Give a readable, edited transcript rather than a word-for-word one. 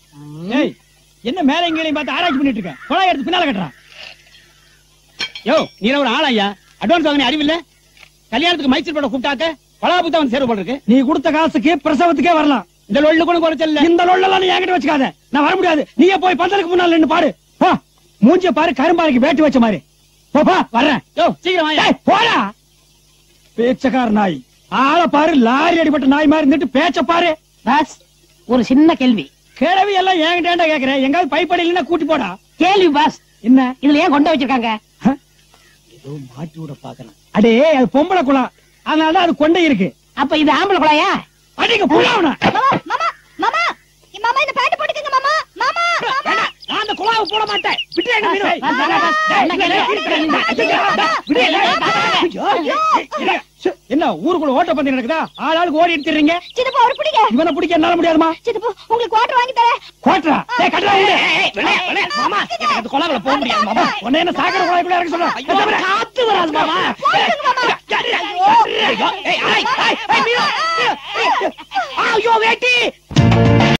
என்ன மேல எங்களையும் பார்த்து ஆராய்ச்சி பண்ணிட்டு இருக்க? குழாய் எடுத்து பின்னால கட்டுறான். யோ, நீ ஒரு ஆளாயா? அட்வான்ஸ் வாங்க அறிவு இல்ல? கல்யாணத்துக்கு மைசூர் படம் கூப்பிட்டாக்க பலாபுத்தா வந்து சேர போல இருக்கு. நீ கொடுத்த காசுக்கு பிரசவத்துக்கே வரலாம். இந்த லொள்ளு கூட குறைச்சல. இந்த லொள்ளெல்லாம் நீ என்கிட்ட வச்சுக்காத. நான் வர முடியாது. நீயே போய் பந்தலுக்கு முன்னால நின்னு பாரு. போ, மூஞ்சிய பாரு, கரும்பாறைக்கு வேட்டு வச்ச மாதிரி. போப்பா, வர்றேன். யோ, சீக்கிரம் வாயா. போடா பேச்சக்கார நாய். ஆளை பாரு, லாரி அடிபட்ட நாய் மாதிரி இருந்துட்டு பேச்ச பாரு. பாஸ், ஒரு சின்ன கேள்வி. கேள்வி எல்லாம் என்கிட்ட கேக்குறேன். எங்காவது பைப்படி இல்லைன்னா கூட்டி போடா. கேள்வி பாஸ். என்ன இதுல ஏன் கொண்டு வச்சிருக்காங்க? ஏதோ மாட்டி விட பாக்கலாம். அடே, அது பொம்பளை குளம், அதனாலதான் அது கொண்டை இருக்கு. அப்ப இது ஆம்பளை குழாயா? அடிங்க புள்ளாவனா. மாமா மாமா மாமா இந்த பேண்ட் போட்டுக்கங்க மாமா. மாமா நான் அந்த குழாவை போட மாட்டேன். விட்டு எங்க மீனு. என்ன ஊருக்குள்ள ஓட்ட பந்தயம் நடக்குதா? ஆளாளுக்கு ஓடி எடுத்துறீங்க. சித்தப்பா ஒரு பிடிங்க. இவனை பிடிக்க என்னால முடியாதுமா. சித்தப்பா உங்களுக்கு குவார்டர் வாங்கி தரேன். குவார்டரா? டேய் கட்டடா மாமா, அந்த குழாவுல போக முடியாது மாமா. உன்னை என்ன சாகர குழாய்க்குள்ள இறக்க சொல்றேன். காத்து வராது மாமா. ஐயோ வேட்டி.